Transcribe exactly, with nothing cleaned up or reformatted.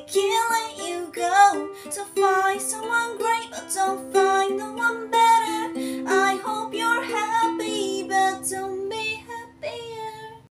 can't let you go. So find someone great, but don't find